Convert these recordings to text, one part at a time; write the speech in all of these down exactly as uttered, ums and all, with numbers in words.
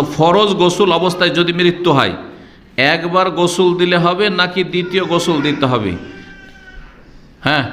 ফরজ গোসল অবস্থায় যদি মৃত্যু হয় একবার গোসল দিলে হবে নাকি দ্বিতীয় গোসল দিতে হবে? হ্যাঁ,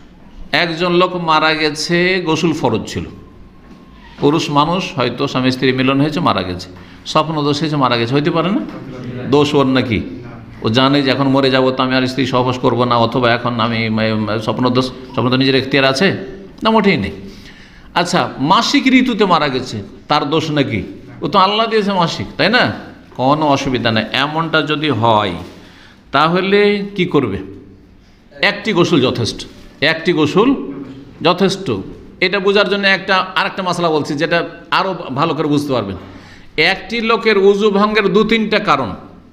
একজন লোক মারা গেছে, গোসল ফরজ ছিল, পুরুষ মানুষ, হয়তো স্বামী স্ত্রী মিলন হয়েছে, মারা গেছে, স্বপ্ন দোষ হয়েছে, মারা গেছে, হইতে পারে না? দোষ ওর নাকি? ও জানে যে এখন মরে যাবো তো আমি আর স্ত্রী সহবাস করবো না, অথবা এখন আমি স্বপ্ন দোষ, স্বপ্ন তো নিজের এখতিয়ার আছে না? মোটেই নেই। আচ্ছা, মাসিক ঋতুতে মারা গেছে, তার দোষ নাকি? ও তো আল্লাহ দিয়েছে মাসিক, তাই না? কোনো অসুবিধা নেই। এমনটা যদি হয় তাহলে কি করবে? একটি গোসল যথেষ্ট, একটি গোসল যথেষ্ট। এটা বোঝার জন্য একটা আরেকটা মশলা বলছি, যেটা আরও ভালো করে বুঝতে পারবেন। একটি লোকের উযু ভঙ্গের দু তিনটা কারণ: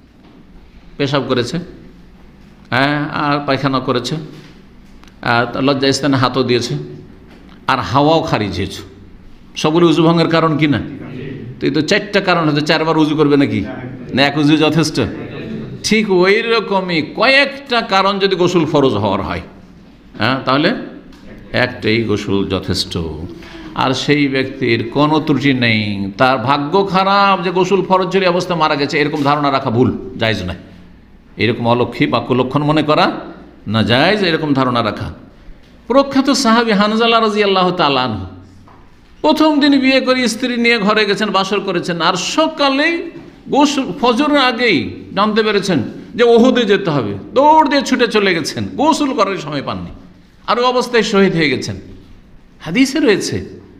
পেশাব করেছে, হ্যাঁ, আর পায়খানা করেছে, আর লজ্জা স্থানে হাতও দিয়েছে, আর হাওয়াও খারিজ হয়েছে। সবগুলো উযু ভঙ্গের কারণ কি না? তো এই তো চারটা কারণ হচ্ছে, চারবার উযু করবে নাকি? না এক উযু যথেষ্ট? ঠিক ওই রকমই কয়েকটা কারণ যদি গোসল ফরজ হওয়ার হয়, হ্যাঁ, তাহলে একটাই গোসল যথেষ্ট। আর সেই ব্যক্তির কোনো ত্রুটি নেই, তার ভাগ্য খারাপ যে গোসল ফরজ ছিল অবস্থায় মারা গেছে, এরকম ধারণা রাখা ভুল, জায়েজ নয়। এরকম অলক্ষী বা কুলক্ষণ মনে করা না জায়েজ, এরকম ধারণা রাখা। প্রখ্যাত সাহাবী হানজালা রাদিয়াল্লাহু তাআলা আনহু প্রথম দিন বিয়ে করে স্ত্রী নিয়ে ঘরে গেছেন, বাসর করেছেন, আর সকালে গোসল ফজরের আগেই জানতে পেরেছেন যে ওহুদে যেতে হবে, দৌড় দিয়ে ছুটে চলে গেছেন, গোসল করার সময় পাননি, আর ওই অবস্থায় শহীদ হয়ে গেছেন। হাদিসে রয়েছে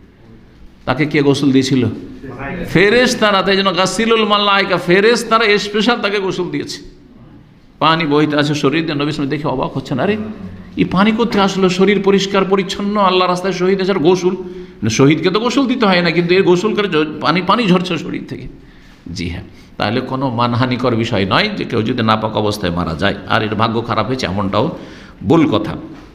তাকে কে গোসল দিয়েছিল? ফেরেশতারা। তাই জন্য গাসিলুল মালায়েকা, ফেরেশতারা স্পেশাল তাকে গোসল দিয়েছে। পানি বইতে আছে শরীর দিয়ে, নবী সাল্লাল্লাহু আলাইহি ওয়াসাল্লাম দেখে অবাক হচ্ছেন, আরে এই পানি কোথায় আসলো? শরীর পরিষ্কার পরিচ্ছন্ন, আল্লাহ রাস্তায় শহীদ আছে, গোসল, শহীদকে তো গোসল দিতে হয় না, কিন্তু এর গোসল করে পানি পানি ঝরছে শরীর থেকে। জি হ্যাঁ, তাহলে কোনো মানহানিকর বিষয় নয় যে কেউ যদি নাপাক অবস্থায় মারা যায় আর এর ভাগ্য খারাপ হয়েছে, এমনটাও ভুল কথা।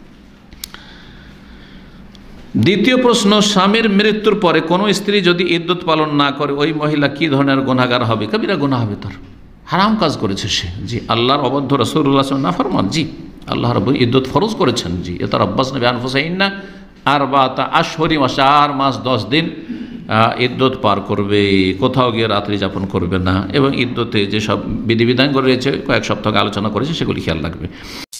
দ্বিতীয় প্রশ্ন, স্বামীর মৃত্যুর পরে কোনো স্ত্রী যদি ইদ্যত পালন না করে ওই মহিলা কি ধরনের গুনাহগার হবে? কবিরা গুনাহ হবে, তার হারাম কাজ করেছে সে। জি, আল্লাহর অবাধ্য, রাসূলুল্লাহ সাল্লাল্লাহু আলাইহি ওয়াসাল্লাম নাফরমান। জি, আল্লাহ রাব্বুল ইদ্যত ফরজ করেছেন। জি, ইয়াতারাব্বাসনা বিআনফুসিহিন্না আরবাআতা আশহুরি ওয়া চার মাস দশ দিন ইদ্যত পার করবে, কোথাও গিয়ে রাত্রি যাপন করবে না, এবং ইদ্যতে যেসব বিধিবিধানগুলো রয়েছে কয়েক সপ্তাহ আলোচনা করেছে সেগুলি খেয়াল রাখবে।